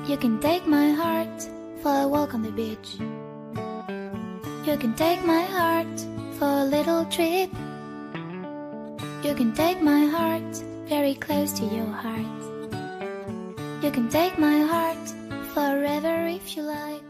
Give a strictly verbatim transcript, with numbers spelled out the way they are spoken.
You can take my heart for a walk on the beach. You can take my heart for a little trip. You can take my heart very close to your heart. You can take my heart forever if you like.